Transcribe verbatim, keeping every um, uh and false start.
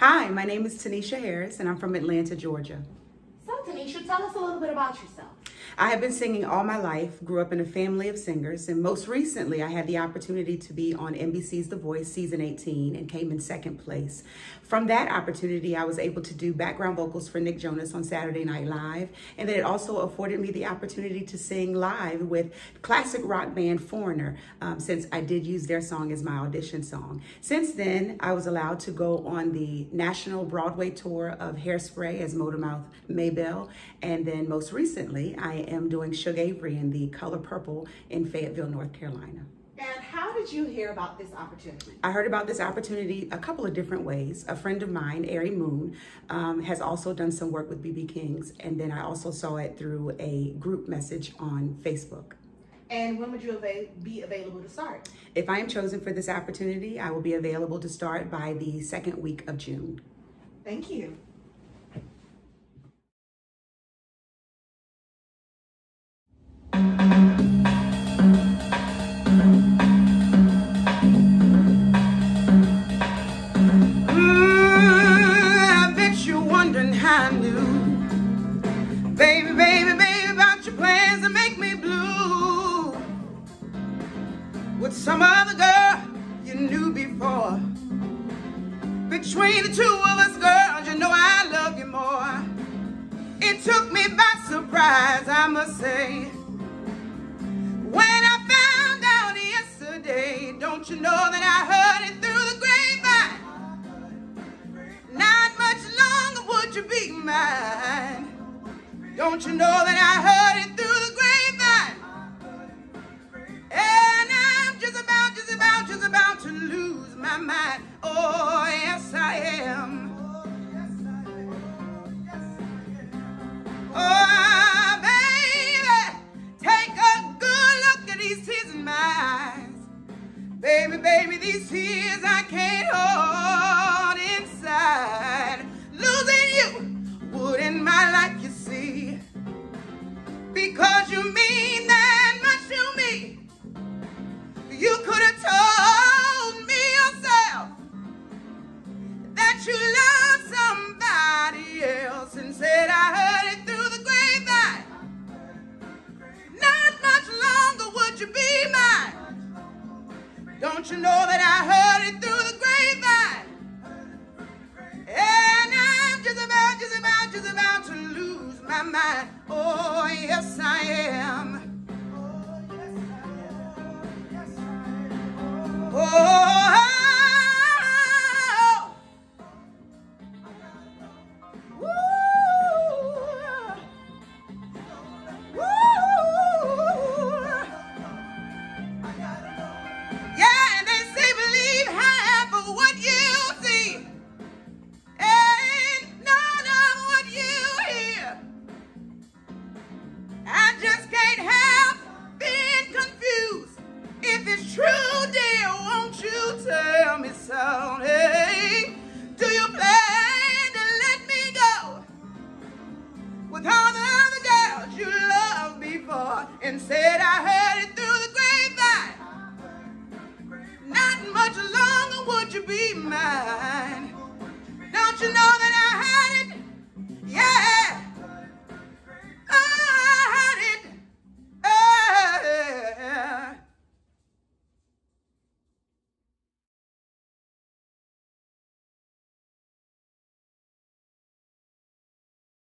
Hi, my name is Tanisha Harris, and I'm from Atlanta, Georgia. So, Tanisha, tell us a little bit about yourself. I have been singing all my life, grew up in a family of singers, and most recently I had the opportunity to be on N B C's The Voice season eighteen and came in second place. From that opportunity, I was able to do background vocals for Nick Jonas on Saturday Night Live, and then it also afforded me the opportunity to sing live with classic rock band Foreigner, um, since I did use their song as my audition song. Since then, I was allowed to go on the national Broadway tour of Hairspray as Motormouth Maybelle, and then most recently, I am doing Shug Avery in The Color Purple in Fayetteville, North Carolina. And how did you hear about this opportunity? I heard about this opportunity a couple of different ways. A friend of mine, Ari Moon, um, has also done some work with B B Kings, and then I also saw it through a group message on Facebook. And when would you av- be available to start? If I am chosen for this opportunity, I will be available to start by the second week of June. Thank you. Baby, baby, baby, about your plans to make me blue with some other girl you knew before. Between the two of us, girls, you know I love you more. It took me by surprise, I must say, when I found out yesterday. Don't you know that I heard it through the grapevine? Not much longer would you be mine. Don't you know that I heard it through the grapevine? And I'm just about, just about, just about to lose my mind. Oh, yes I am. Oh, baby, take a good look at these tears in my eyes. Baby, baby, these tears I can't hold inside. Losing you would end my life, you see, because you mean that much to me. You could have told me yourself that you love somebody else and said I heard it through the grapevine. Not much longer would you be mine. Don't you know that I heard it through the grapevine? And I'm just about, just about, just about to lose my mind. Oh, yes I am. Oh, woo, woo. Yeah, and they say believe half of what you see, and none of what you hear. I just can't help being confused. If it's true, dear, won't you tell me so? Hey, do you plan to let me go with all the other girls you loved before and said I heard it through the grapevine? Not much longer would you be mine. Don't you know that I